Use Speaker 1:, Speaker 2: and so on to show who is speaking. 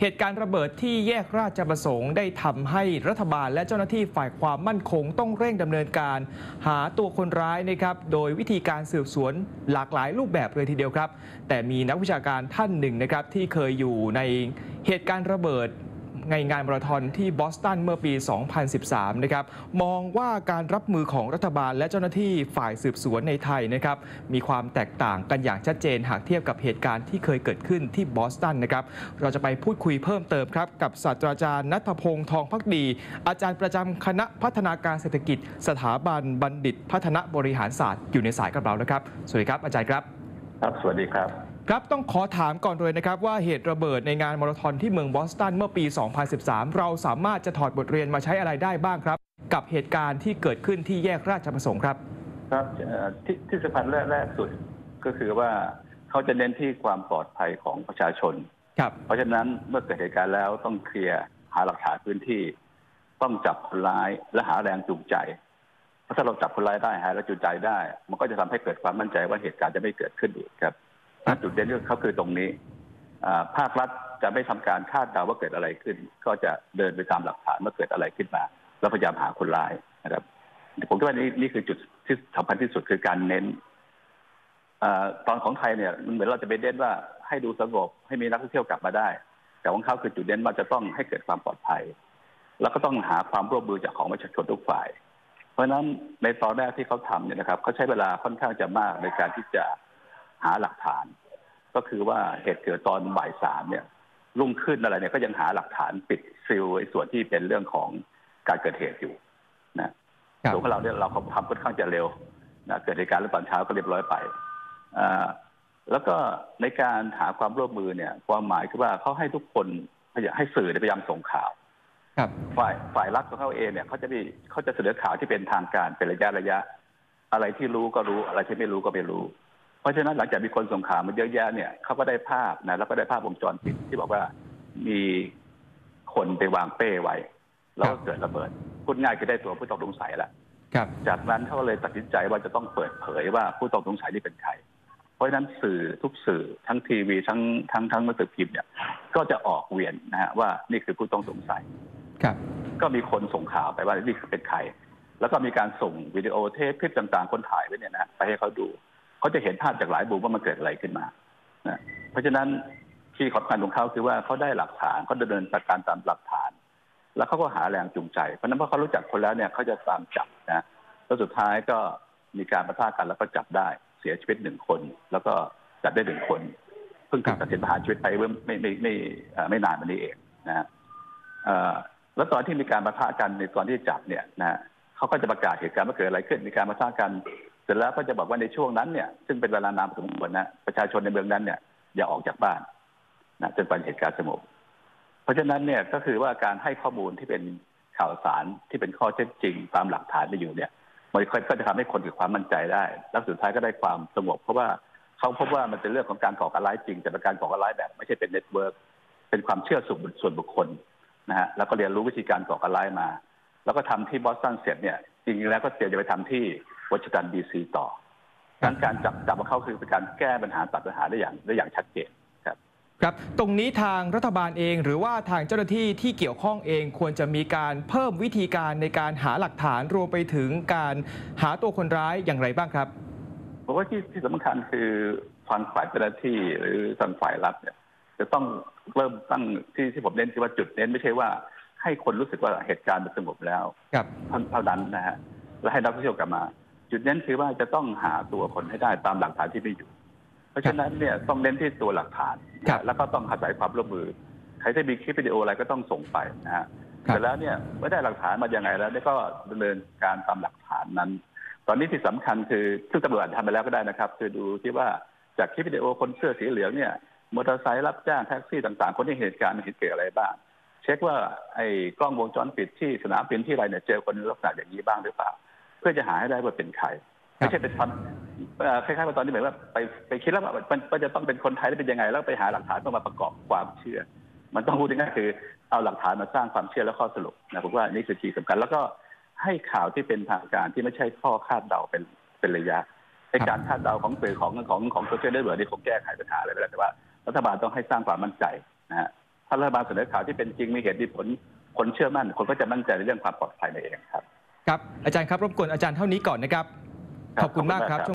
Speaker 1: เหตุการณ์ระเบิดที่แยกราชประสงค์ได้ทำให้รัฐบาลและเจ้าหน้าที่ฝ่ายความมั่นคงต้องเร่งดำเนินการหาตัวคนร้ายนะครับโดยวิธีการสืบสวนหลากหลายรูปแบบเลยทีเดียวครับแต่มีนักวิชาการท่านหนึ่งนะครับที่เคยอยู่ในเหตุการณ์ระเบิดในงานมาราธอนที่บอสตันเมื่อปี 2013 นะครับมองว่าการรับมือของรัฐบาลและเจ้าหน้าที่ฝ่ายสืบสวนในไทยนะครับมีความแตกต่างกันอย่างชัดเจนหากเทียบกับเหตุการณ์ที่เคยเกิดขึ้นที่บอสตันนะครับเราจะไปพูดคุยเพิ่มเติมครับกับศาสตราจารย์ณัฐพงษ์ ทองภักดีอาจารย์ประจำคณะพัฒนาการเศรษฐกิจสถาบันบัณฑิตพัฒนาบริหารศาสตร์อยู่ในสายกับเราแล้วครับสวัสดีครับอาจารย์ครับ
Speaker 2: ครับสวัสดีครับ
Speaker 1: ครับต้องขอถามก่อนเลยนะครับว่าเหตุระเบิดในงานมาราธอนที่เมืองบอสตันเมื่อปี 2013 เราสามารถจะถอดบทเรียนมาใช้อะไรได้บ้างครับกับเหตุการณ์ที่เกิดขึ้นที่แยกราชประสงค์ครับ
Speaker 2: ครับที่สำคัญแรกสุดก็คือว่าเขาจะเน้นที่ความปลอดภัยของประชาชน
Speaker 1: ครับ
Speaker 2: เพราะฉะนั้นเมื่อเกิดเหตุการณ์แล้วต้องเคลียร์หาหลักฐานพื้นที่ต้องจับคนร้ายและหาแรงจูงใจเพราะถ้าเราจับคนร้ายได้หาแรงจูงใจได้มันก็จะทำให้เกิดความมั่นใจว่าเหตุการณ์จะไม่เกิดขึ้นอีกครับจุดเด่นของเขาคือตรงนี้ภาครัฐจะไม่ทำการคาดเดาว่าเกิดอะไรขึ้นก็จะเดินไปตามหลักฐานว่าเกิดอะไรขึ้นมาแล้วพยายามหาคนร้ายนะครับผมคิดว่านี่คือจุดที่สำคัญที่สุดคือการเน้นตอนของไทยเนี่ยมันเหมือนเราจะไปเน้นว่าให้ดูสงบให้มีนักท่องเที่ยวกลับมาได้แต่ของเขาคือจุดเน้นว่าจะต้องให้เกิดความปลอดภัยแล้วก็ต้องหาความร่วมมือจากของประชาชนทุกฝ่ายเพราะฉะนั้นในตอนแรกที่เขาทำเนี่ยนะครับเขาใช้เวลาค่อนข้างจะมากในการที่จะหาหลักฐานก็คือว่าเหตุเกิดตอนบ่ายสามเนี่ยรุ่งขึ้นอะไรเนี่ยก็ยังหาหลักฐานปิดซีลส่วนที่เป็นเรื่องของการเกิดเหตุอยู่นะส่วนของเราเนี่ยเราทำค่อนข้างจะเร็วนะเกิดเหตุการณ์แล้วตอนเช้าก็เรียบร้อยไปแล้วก็ในการหาความร่วมมือเนี่ยความหมายคือว่าเขาให้ทุกคนให้สื่อพยายามส่งข่าวฝ่ายรัฐของเขาเองเนี่ยเขาจะเสนอข่าวที่เป็นทางการเป็นระยะอะไรที่รู้ก็รู้อะไรที่ไม่รู้ก็ไม่รู้เพราะฉะนั้นหลังจากมีคนส่งข่าวมาเยอะแยะเนี่ยเขาก็ได้ภาพนะแล้วก็ได้ภาพวงจรปิดที่บอกว่ามีคนไปวางเป้ไว้แล้วก็เกิดระเบิดพูดง่ายคือได้ตัวผู้ต้องสงสัยแล้วจากนั้นเขาก็เลยตัดสินใจว่าจะต้องเปิดเผยว่าผู้ต้องสงสัยนี่เป็นใครเพราะฉะนั้นสื่อทุกสื่อทั้งทีวีทั้งหนังสือพิมพ์เนี่ยก็จะออกเวียนนะฮะว่านี่คือผู้ต้องสงสัยก็มีคนส่งข่าวไปว่านี่เป็นใครแล้วก็มีการส่งวิดีโอเทปคลิปต่างๆคนถ่ายไว้เนี่ยนะไปให้เขาดูเขาจะเห็นภาพจากหลายมุมว่ามันเกิดอะไรขึ้นมานะเพราะฉะนั้นที่สำคัญของเขาคือว่าเขาได้หลักฐานเขาดำเนินการตามหลักฐานแล้วเขาก็หาแรงจูงใจเพราะนั้นพอเขารู้จักคนแล้วเนี่ยเขาจะตามจับนะแล้วสุดท้ายก็มีการปะทะกันแล้วก็จับได้เสียชีวิต1 คนแล้วก็จับได้1 คนเพิ่งถูกตัดสินประหารชีวิตไปเมื่อไม่นานมานี้เองนะแล้วตอนที่มีการปะทะกันในตอนที่จับเนี่ยนะเขาก็จะประกาศเหตุการณ์ว่าเกิดอะไรขึ้นมีการปะทะกันเสร็จแล้วก็จะบอกว่าในช่วงนั้นเนี่ยซึ่งเป็นเวลานานพอสมควรนะประชาชนในเมืองนั้นเนี่ยอย่าออกจากบ้านนะจนกว่าเหตุการณ์สงบเพราะฉะนั้นเนี่ยก็คือว่าการให้ข้อมูลที่เป็นข่าวสารที่เป็นข้อเท็จจริงตามหลักฐานที่อยู่เนี่ยมันก็จะทำให้คนเกิดความมั่นใจได้แล้วสุดท้ายก็ได้ความสงบเพราะว่าเขาพบว่ามันเป็นเรื่องของการก่อการร้ายจริงแต่เป็นการก่อการร้ายแบบไม่ใช่เป็นเน็ตเวิร์กเป็นความเชื่อส่วนบุคคลนะฮะแล้วก็เรียนรู้วิธีการก่อการร้ายมาแล้วก็ทำที่บอสตันเสร็จเนี่ยจริงๆแล้วก็เตรียมจะไปทำที่วอชิงตันดีซีต่อการจับของเขาคือเป็นการแก้ปัญหาตัดปัญหาได้อย่างชัดเจน
Speaker 1: ครับตรงนี้ทางรัฐบาลเองหรือว่าทางเจ้าหน้าที่ที่เกี่ยวข้องเองควรจะมีการเพิ่มวิธีการในการหาหลักฐานรวมไปถึงการหาตัวคนร้ายอย่างไรบ้างครับ
Speaker 2: ผมว่าที่สำคัญคือทางฝ่ายเจ้าหน้าที่หรือทางฝ่ายรัฐเนี่ยจะต้องเริ่มตั้งที่ผมเน้นที่ว่าจุดเน้นไม่ใช่ว่าให้คนรู้สึกว่าเหตุการณ์มันสงบแล้วเท่านั้นนะฮะและให้นักท่องเที่ยวกลับมาจุดเน้นคือว่าจะต้องหาตัวคนให้ได้ตามหลักฐานที่มีอยู่เพราะฉะนั้นเนี่ยต้องเน้นที่ตัวหลักฐานแล้วก็ต้องอาศัยความร่วมมือใครที่มีคลิปวิดีโออะไรก็ต้องส่งไปนะฮะแต่แล้วเนี่ยไม่ได้หลักฐานมาอย่างไรแล้วนี่ก็ดำเนินการตามหลักฐานนั้นตอนนี้ที่สำคัญคือซึ่งตำรวจทำไปแล้วก็ได้นะครับคือดูที่ว่าจากคลิปวิดีโอคนเสื้อสีเหลืองเนี่ยมอเตอร์ไซค์รับจ้างแท็กซี่ต่างๆคนที่เหตุการณ์มันเกิดอะไรบ้างเช็คว่าไอ้กล้องวงจรปิดที่สนามบินที่อะไรเนี่ยเจอคนลักษณะอย่างนี้บ้างหรือเปล่าเพื่อจะหาให้ได้ว่าเป็นใครไม่ใช่เป็นคล้ายๆว่าตอนนี้เหมือนว่าไปคิดแล้วว่ามันจะต้องเป็นคนไทยได้เป็นยังไงแล้วไปหาหลักฐานต้องมาประกอบความเชื่อมันต้องพูดง่ายๆคือเอาหลักฐานมาสร้างความเชื่อและข้อสรุปนะผมว่านี่คือคีย์สำคัญแล้วก็ให้ข่าวที่เป็นทางการที่ไม่ใช่ข้อคาดเดาเป็นระยะในการคาดเดาของสื่อของโซเชียลเน็ตเวิร์กนี่คงแก้ไขปัญหาอะไรไม่ได้แต่ว่ารัฐบาลต้องให้สร้างความมั่นใจนะฮะถ้ารัฐบาลเสนอข่าวที่เป็นจริงมีเหตุมีผลคนเชื่อมั่นคนก็จะมั่นใจในเรื่องความปลอดภัยในเองครับ
Speaker 1: ครับอาจารย์ครับรบกวนอาจารย์เท่านี้ก่อนนะครับขอบคุณมากครับ